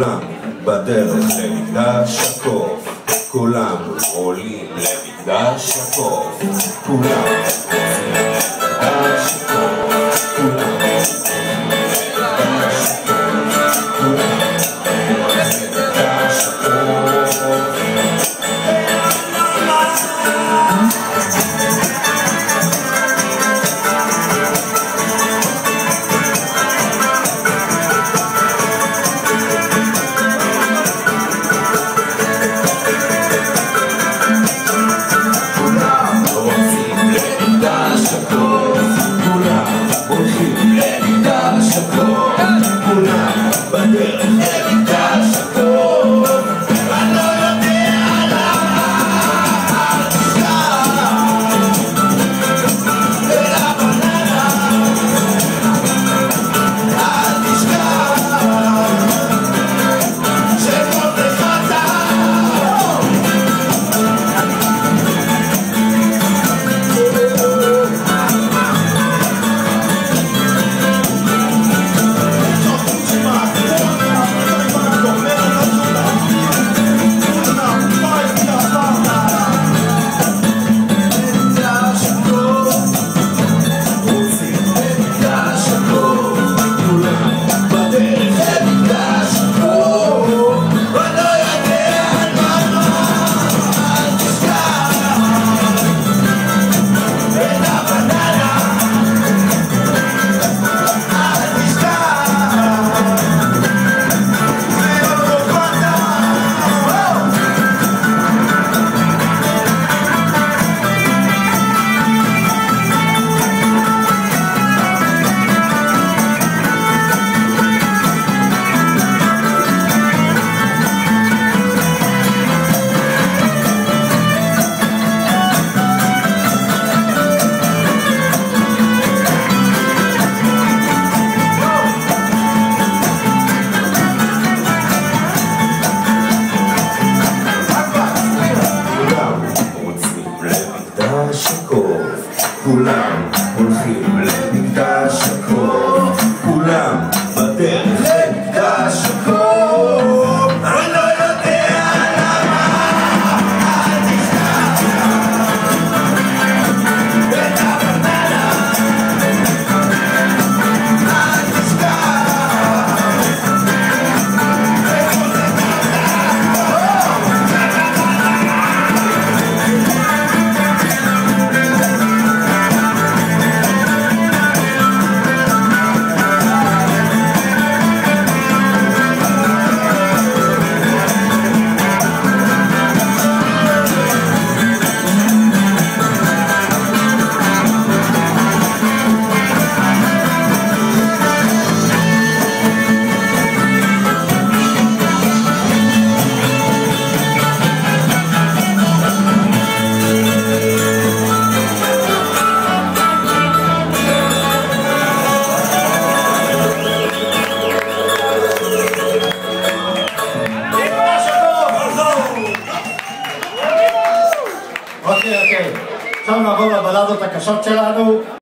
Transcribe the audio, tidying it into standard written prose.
כולם בדרך למקדש הקוף, כולם עולים למקדש הקוף, כולם עולים למקדש הקוף, כולם כולם הולכים למקדש הקוף, כולם בדרך למקדש הקוף. אני לא יודע למה, אל תשכח את הבננה, אל תשכח אוקיי, עכשיו נעבור לבלדות הקשות שלנו.